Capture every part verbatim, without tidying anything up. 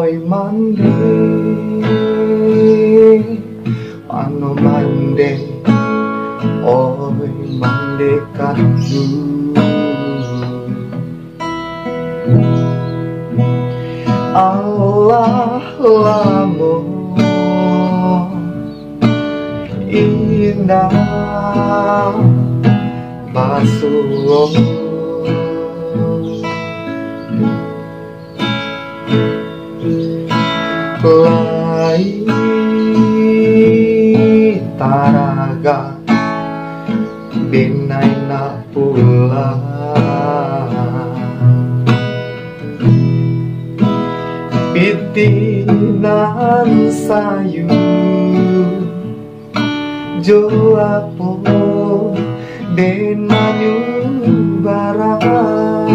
oi mande mano mande oi mande kandu Allah lamu indah basuh lai taraga binai na pula pitinan sayu joapo denanyu barang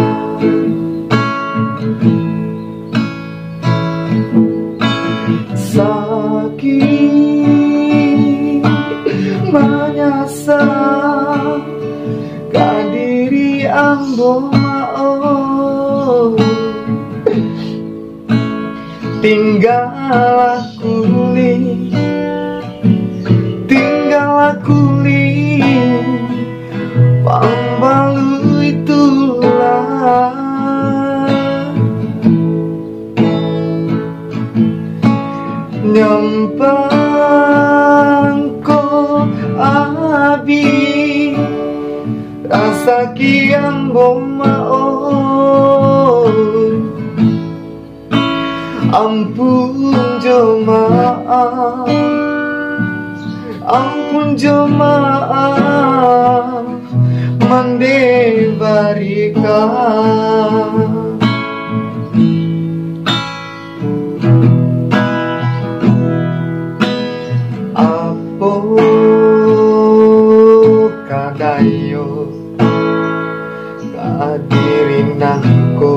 sakit menyasa kadiri ambo mao tinggal kuli tinggal kuli pambalu itulah nyampangko abi rasa kian bomao ampun jemaah ampun jemaah mande barika kadayo kadirinangko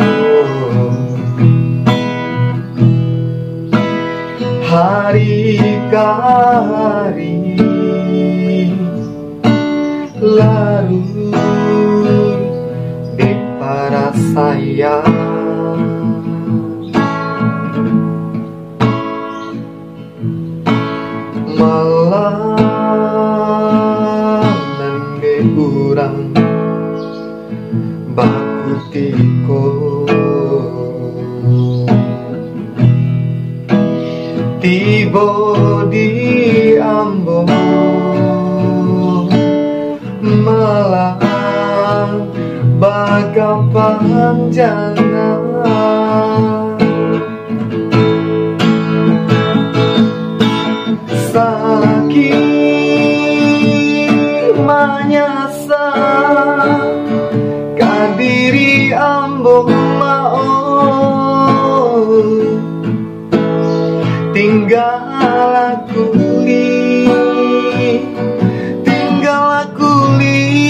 hari ke hari larut di para saya malam kurang baku tiko tiba di ambo malah baga panjangan sakit menyasa kadiri ambo mao tinggal kuli tinggal kuli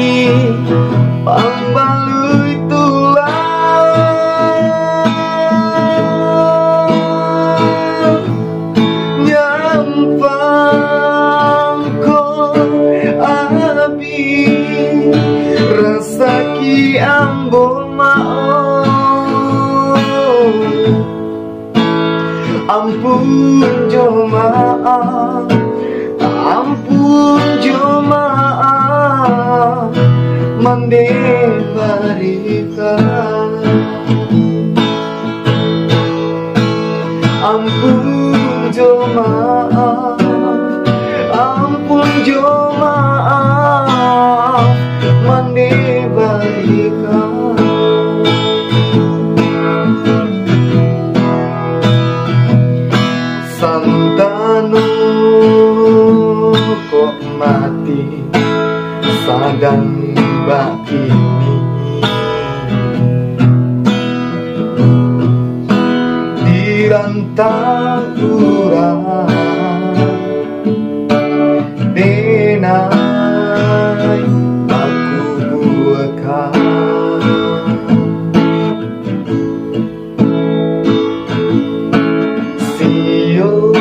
pambalu itulah nyampangko abi rasa ki ambo mao ampun jemaah ampun jemaah mande barika ampun jemaah ampun jemaah mande barika santanu kok mati sadang bakini dirantang urang denai aku bukan sio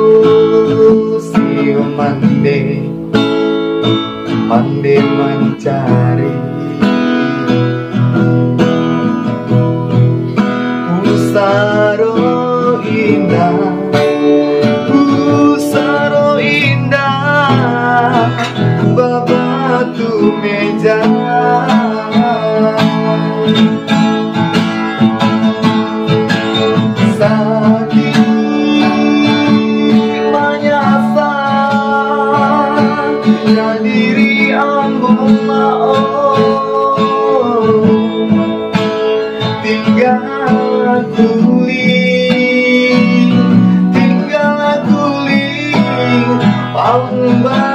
sio mande mande mencari pusaro satu meja. Saking menyasar diri ambung maaf, tinggal tuling, tinggal tuling, panggung